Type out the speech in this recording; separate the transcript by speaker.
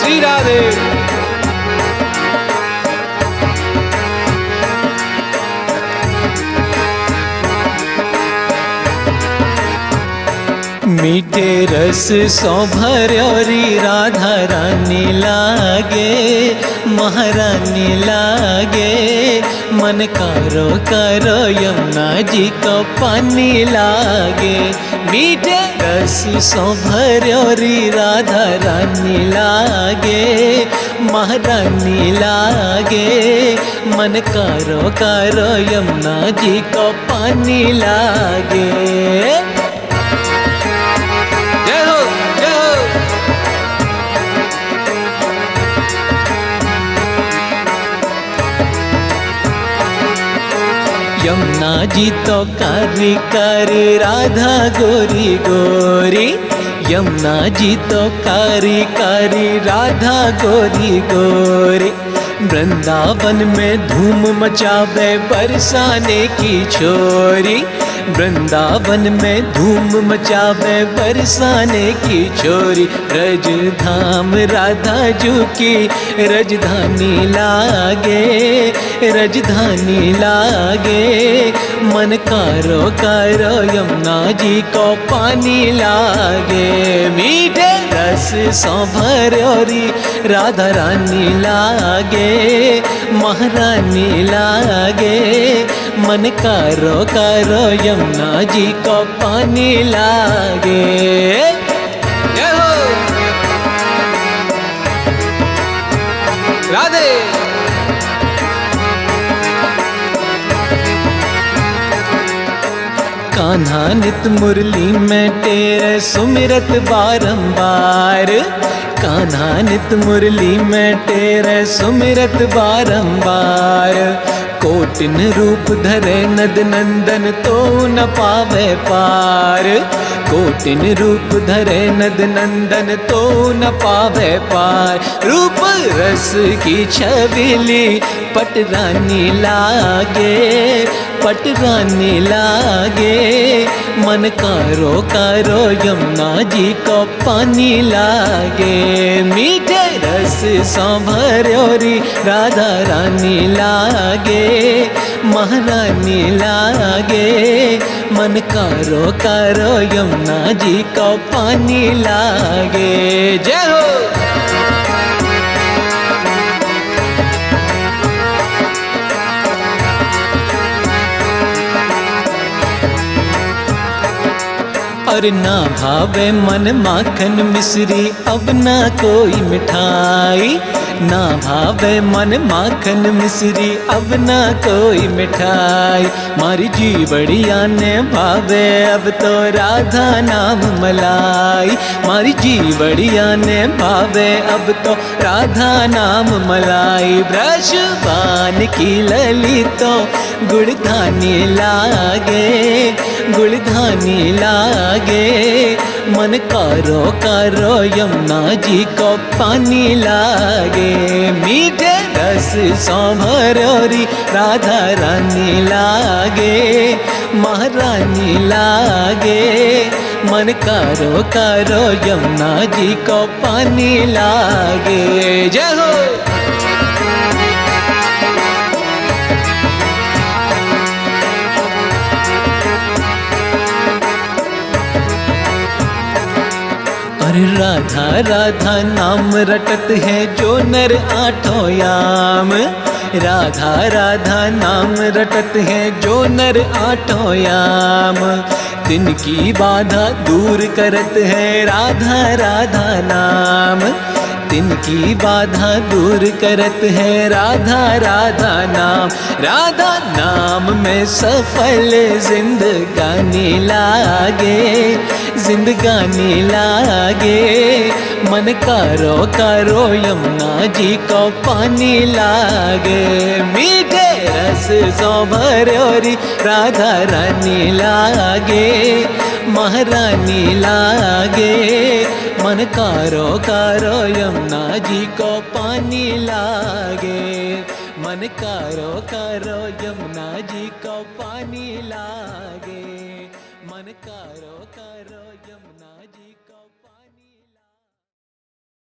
Speaker 1: श्री राधे। मीठे रस सो भर्योरी राधा रानी लागे, महारानी लागे। मन करो करो यमुना जी को पानी लागे। मीठे रस सो भर्योरी राधा रानी लागे, महारानी लागे। मन करो करो यमुना जी को पानी लागे। यमुना जी तो कारी कारी राधा गोरी गोरी। यमुना जी तो कारी कारी राधा गोरी गोरी। वृंदावन में धूम मचावे बरसाने की छोरी। वृंदावन में धूम मचावे बरसाने की छोरी। ब्रज धाम राधा जू की राजधानी लागे, राजधानी लागे। मन करो करो यमुना जी को पानी लागे। मीठे रस सो भर्योरी राधा रानी लागे, महारानी लागे। मन करो करो यमुना जी को पानी लागे। राधे। कान्हा नित मुरली में तेरे सुमिरत बारंबार। कान्हा नित मुरली में तेरे सुमिरत बारंबार। कोटिन रूप धरे नद नंदन तो न पावे पार। कोटिन रूप धरे नद नंदन तो न पावे पार। रूप रस की छबीली पटरानी लागे, पटरानी लागे। मन करो करो यमुना जी को पानी लागे। मीठे रस सो भर्योरी राधा रानी लागे, महारानी लागे। मन करो करो यमुना जी को पानी लागे। जय हो। और ना भावे मन माखन मिश्री अब ना कोई मिठाई। ना भावे मन माखन मिश्री अब ना कोई मिठाई। मारी जी बढ़िया ने भावे अब तो राधा नाम मलाई। मारी जी बढ़िया ने भावे अब तो राधा नाम मलाई। ब्रजबान की ललितो गुड़धानी लागे, गुड़धानी लागे। मन करो करो यमुना जी को पानी लागे। मीठे रस सो भर्योरी राधा रानी लागे, महारानी लागे। मन करो करो यमुना जी को पानी लागे। जय हो। राधा राधा नाम रटत है जो नर आठों याम। राधा राधा नाम रटत है जो नर आठों याम। दिन की बाधा दूर करत है राधा राधा नाम। दिन की बाधा दूर करत है राधा राधा नाम। राधा नाम में सफल जिंदगानी लागे, जिंदगानी लागे। मन करो करो यमुना जी को पानी लागे। मीठे रस सो भर्योरी राधा रानी लागे, महारानी लागे। मन करो करो यमुना जी को पानी लागे। मन करो करो यमुना जी को पानी लागे। मन करो